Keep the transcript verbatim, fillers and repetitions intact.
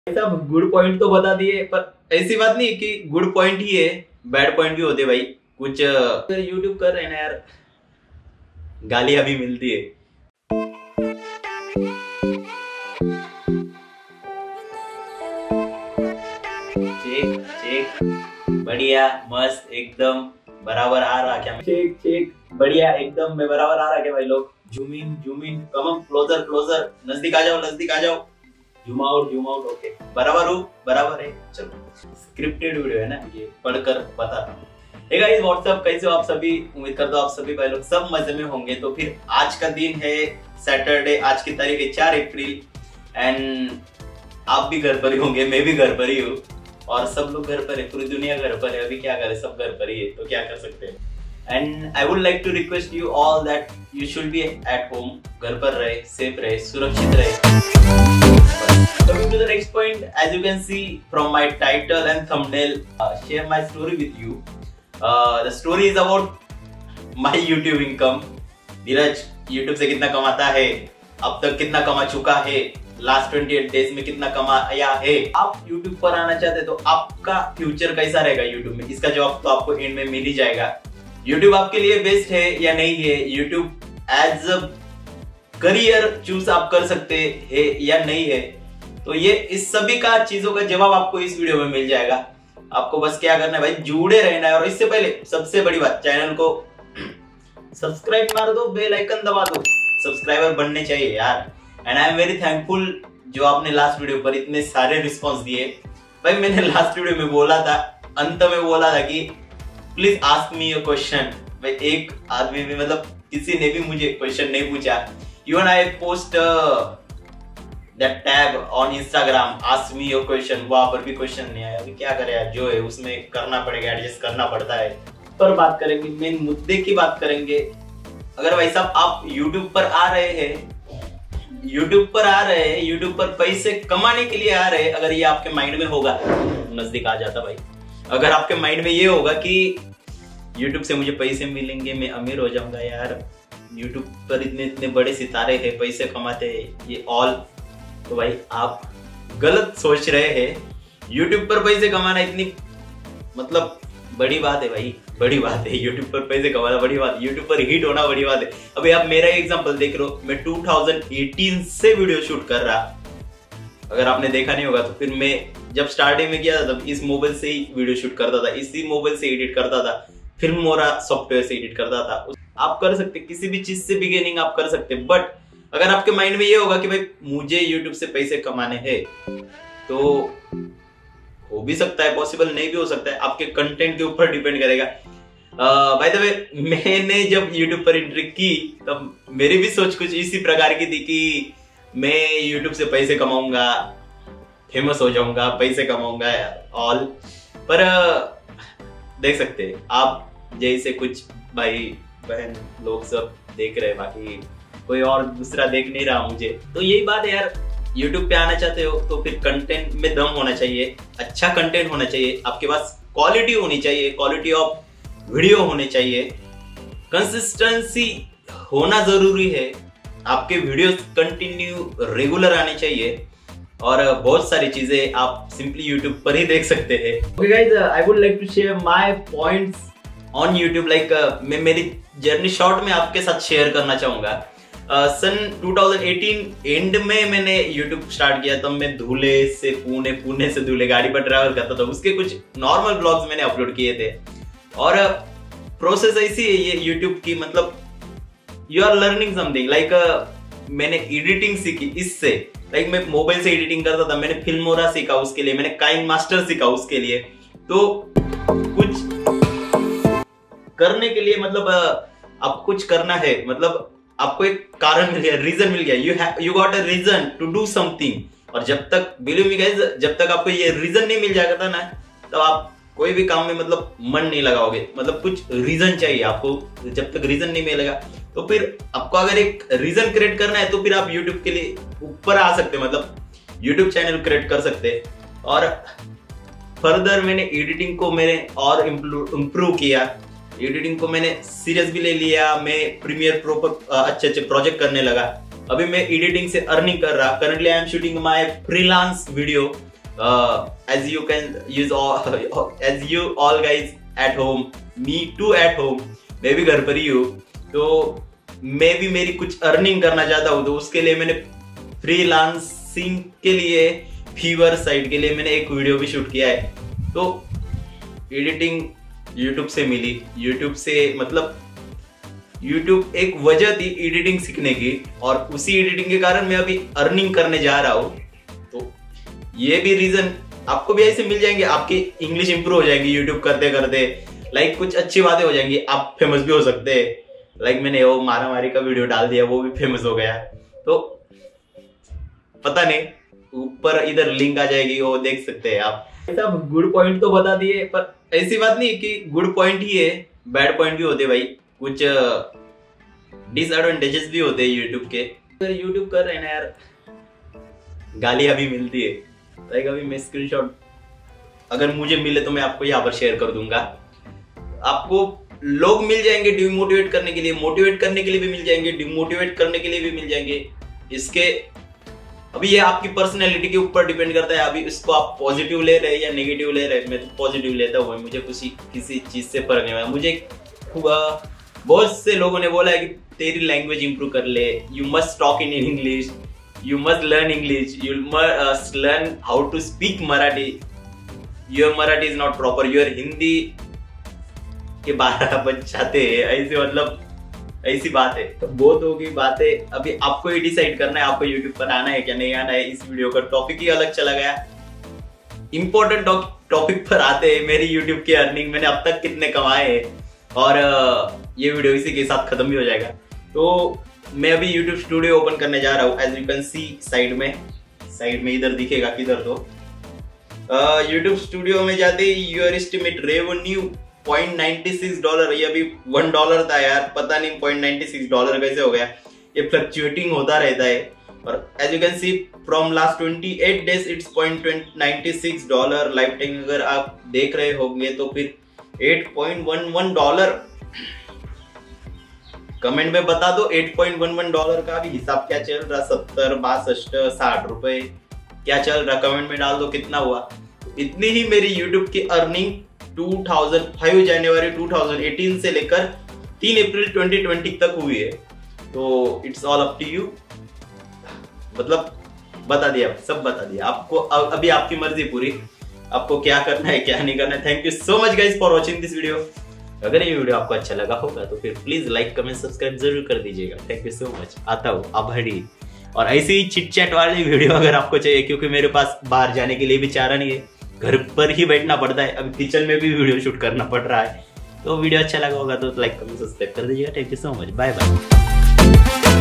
सब good point तो बता दिए, पर ऐसी बात नहीं कि गुड पॉइंट ही है, बैड पॉइंट भी होते भाई। कुछ यूट्यूब कर रहे हैं ना यार, गालियां भी मिलती है। चेक चेक बढ़िया मस्त एकदम बराबर आ रहा क्या? चेक चेक बढ़िया एकदम में बराबर आ रहा क्या भाई? लोग zoom in zoom in, come closer closer, नजदीक आ जाओ नजदीक आ जाओ, zoom out zoom out. Okay बराबर हो बराबर है। चलो स्क्रिप्टेड वीडियो है ना ये, पढ़कर बताता हूँ। हे गाइस व्हाट्सअप, कैसे हो आप सभी? उम्मीद करता हूँ आप सभी भाई लोग सब मजे में होंगे। तो फिर आज का दिन है सैटरडे, आज की तारीख है चार अप्रैल एंड आप भी घर पर ही होंगे, मैं भी घर पर ही हूँ और सब लोग घर पर है, पूरी दुनिया घर पर है। अभी क्या करें, सब घर पर ही है, तो क्या कर सकते हैं। And I would like to request you all that you should be at home, घर पर रहे, सेफ रहे, सुरक्षित रहे। Coming to the next point, as you can see from my title and thumbnail, uh, share my story with you. Uh, the story is about my YouTube income. Dheeraj YouTube से कितना कमाता है, अब तक कितना कमा चुका है, लास्ट अट्ठाईस डेज में कितना कमाया है। आप YouTube पर आना चाहते हैं तो आपका फ्यूचर कैसा रहेगा YouTube में, इसका जवाब तो आपको एंड में मिल ही जाएगा। YouTube आपके लिए बेस्ट है या नहीं है, YouTube as a career choose आप कर सकते हैं या नहीं है, तो ये इस सभी का चीजों का जवाब आपको इस वीडियो में मिल जाएगा। आपको बस क्या करना है भाई, जुड़े रहना है। और इससे पहले सबसे बड़ी बात, चैनल को सब्सक्राइब मार दो, बेल आइकन दबा दो, सब्सक्राइबर बनने चाहिए यार। And I am very thankful जो आपने लास्ट वीडियो पर इतने सारे रिस्पॉन्स दिए। भाई मैंने लास्ट वीडियो में बोला था, अंत में बोला था कि please ask me your question. भाई एक आदमी भी, मतलब किसी ने भी मुझे क्वेश्चन नहीं पूछा। Even I post that tab on Instagram, ask me your question, वहां पर भी क्वेश्चन नहीं आया। अभी क्या करें यार, जो है उसमें करना पड़ेगा, एडजस्ट करना पड़ता है। पर बात करेंगे मेन मुद्दे की बात करेंगे। अगर भाई साहब आप YouTube पर आ रहे हैं, YouTube पर आ रहे हैं, YouTube पर पैसे कमाने के लिए आ रहे हैं, अगर ये आपके माइंड में होगा, नजदीक आ जाता भाई, अगर आपके माइंड में ये होगा कि YouTube से मुझे पैसे मिलेंगे, मैं अमीर हो जाऊंगा यार, YouTube पर इतने इतने बड़े सितारे हैं, पैसे कमाते हैं, ये ऑल, तो भाई आप गलत सोच रहे हैं। YouTube पर पैसे कमाना इतनी मतलब बड़ी बात है भाई, बड़ी बात है। YouTube पर पैसे कमाना बड़ी बात है, YouTube पर हिट होना बड़ी बात है। अभी आप मेरा एग्जांपल देख रहे हो, मैं दो हज़ार अठारह से वीडियो शूट कर रहा, अगर आपने देखा नहीं होगा तो फिर मैं जब स्टार्टिंग में किया था तब इस मोबाइल से ही वीडियो शूट करता था, इसी मोबाइल से एडिट करता था, फिल्मोरा सॉफ्टवेयर से एडिट करता था। आप कर सकते, किसी भी चीज से बिगिनिंग आप कर सकते, बट अगर आपके माइंड में ये होगा कि भाई मुझे YouTube से पैसे कमाने हैं, तो हो भी सकता है, पॉसिबल नहीं भी हो सकता है, आपके कंटेंट के ऊपर डिपेंड करेगा। बाय द वे, मैंने जब YouTube पर एंट्री की तब मेरी भी सोच कुछ इसी प्रकार की थी कि मैं YouTube से पैसे कमाऊंगा, फेमस हो जाऊंगा, पैसे कमाऊंगा ऑल। पर देख सकते हैं आप जैसे कुछ भाई बहन लोग सब देख रहे हैं, बाकी कोई और दूसरा देख नहीं रहा मुझे। तो यही बात है यार, YouTube पे आना चाहते हो तो फिर कंटेंट में दम होना चाहिए, अच्छा कंटेंट होना चाहिए, आपके पास क्वालिटी होनी चाहिए, क्वालिटी ऑफ वीडियो होने चाहिए, कंसिस्टेंसी होना जरूरी है, आपके वीडियोस कंटिन्यू रेगुलर आने चाहिए, और बहुत सारी चीजें आप सिंपली YouTube पर ही देख सकते हैं। Okay guys, I would like to share my points on YouTube, like मैं मेरी जर्नी शॉर्ट में आपके साथ शेयर करना चाहूंगा। Uh, सन दो हज़ार अठारह एंड में मैंने YouTube स्टार्ट किया, तब मैं धुले से पुणे, पुणे से धुले गाड़ी पर ट्रैवल करता था, उसके कुछ नॉर्मल ब्लॉग्स मैंने अपलोड किए थे। और प्रोसेस ऐसी है ये YouTube की, मतलब you are learning something, like मैंने एडिटिंग सीखी इससे, लाइक like, मैं मोबाइल से एडिटिंग करता था, मैंने फिल्मोरा सीखा उसके लिए, मैंने काइन मास्टर सीखा उसके लिए। तो कुछ करने के लिए मतलब आप कुछ करना है, मतलब आपको एक कारण मिल गया, रीजन मिल गया, you have you got a reason to do something. और जब तक, बिलीव मी गाइस, जब तक आपको ये रीजन नहीं मिल जाएगा ना, तब आप कोई भी काम में मतलब मन नहीं लगाओगे। मतलब कुछ रीजन चाहिए आपको, जब तक रीजन नहीं मिलेगा तो फिर आपको अगर एक रीजन क्रिएट करना है तो फिर आप YouTube के लिए ऊपर आ सकते, मतलब YouTube चैनल क्रिएट कर सकते। और फर्दर मैंने एडिटिंग को मैंने और इम्प्रूव किया, एडिटिंग को मैंने सीरियस भी ले लिया, मैं प्रीमियर प्रो पर अच्छे अच्छे प्रोजेक्ट करने लगा। अभी मैं एडिटिंग से अर्निंग कर रहा, currently I am shooting my freelance video as you can use as you all guys at home, me too at home, मैं भी घर पर ही हूँ, तो मैं भी मेरी कुछ अर्निंग करना चाहता हूँ। तो उसके लिए मैंने फ्रीलांसिंग के लिए फीवर साइट के लिए मैंने एक वीडियो भी शूट किया है। तो एडिटिंग यूट्यूब से मिली, यूट्यूब से मतलब यूट्यूब एक वजह थी एडिटिंग सीखने की, और उसी एडिटिंग के कारण मैं अभी अर्निंग करने जा रहा हूँ। तो ये भी रीजन आपको भी ऐसे मिल जाएंगे, आपकी इंग्लिश इंप्रूव हो जाएगी यूट्यूब करते करते, लाइक कुछ अच्छी बातें हो जाएंगी, आप फेमस भी हो सकते हैं। लाइक मैंने वो मारा मारी का वीडियो डाल दिया, वो भी फेमस हो गया। तो पता नहीं, ऊपर इधर लिंक आ जाएगी, वो देख सकते हैं आप। सब गुड पॉइंट तो बता दिए, पर ऐसी बात नहीं कि गुड पॉइंट ही है, बैड पॉइंट भी होते भाई, कुछ डिसएडवांटेजेस भी होते हैं यूट्यूब के। अगर यूट्यूब कर रहे हैं ना यार, गालियां भी मिलती है। लाइक अभी मैं स्क्रीनशॉट अगर मुझे मिले तो मैं आपको यहाँ पर शेयर कर दूंगा। आपको लोग मिल जाएंगे डिमोटिवेट करने के लिए, मोटिवेट करने के लिए भी मिल जाएंगे, डिमोटिवेट करने के लिए भी मिल जाएंगे। इसके अभी ये आपकी पर्सनैलिटी के ऊपर डिपेंड करता है, अभी इसको आप पॉजिटिव ले रहे हैं या नेगेटिव ले रहे हैं। मैं तो पॉजिटिव लेता हूँ, मुझे किसी किसी चीज से फर्क नहीं हुआ। मुझे बहुत से लोगों ने बोला है कि तेरी लैंग्वेज इंप्रूव कर ले, you must talk in English, you must learn English, you must learn how to speak Marathi, your Marathi is not proper, your Hindi के बारह बज जाते हैं, ऐसे मतलब ऐसी बात है। तो बहुत होगी बातें, अभी आपको ही डिसाइड करना है आपको यूट्यूब पर आना है क्या नहीं आना है। इस वीडियो का टॉपिक ही अलग चला गया, इंपॉर्टेंट टॉपिक पर आते हैं। मेरी यूट्यूब की अर्निंग मैंने अब तक कितने कमाए हैं, और ये वीडियो इसी के साथ खत्म भी हो जाएगा। तो मैं अभी यूट्यूब स्टूडियो ओपन करने जा रहा हूँ, as you can see side में, साइड में इधर दिखेगा किधर, तो यूट्यूब स्टूडियो में जाते ही your estimate revenue point ninety six dollar, ये अभी वन डॉलर था यार, पता नहीं पॉइंट नाइनटी सिक्स डॉलर कैसे हो गया। ये फ्लक्चुएटिंग होता रहता है, और as you can see from last twenty eight days it's point ninety six dollar. Life time अगर आप देख रहे होंगे तो फिर eight point one one dollar. Comment में बता दो eight point one one dollar का भी हिसाब क्या चल रहा, सत्तर बासठ साठ रुपए क्या चल रहा, कमेंट में डाल दो कितना हुआ। इतनी ही मेरी यूट्यूब की अर्निंग पाँच जनवरी दो हज़ार अठारह से लेकर तीन अप्रैल दो हज़ार बीस तक हुई है। तो it's all up to you, मतलब बता दिया, सब बता दिया आपको। अभी आपकी मर्जी पूरी, आपको क्या करना है क्या नहीं करना है। Thank you so much guys for watching this video. अगर ये वीडियो आपको अच्छा लगा होगा तो फिर प्लीज लाइक कमेंट सब्सक्राइब जरूर कर दीजिएगा। Thank you so much. आता हूँ आभारी। और ऐसी ही चिट चैट वाली वीडियो अगर आपको चाहिए, क्योंकि मेरे पास बाहर जाने के लिए भी चारा नहीं है, घर पर ही बैठना पड़ता है, अभी किचन में भी वीडियो शूट करना पड़ रहा है। तो वीडियो अच्छा लगा होगा तो लाइक कमेंट सब्सक्राइब कर दीजिएगा। Thank you so much, bye bye.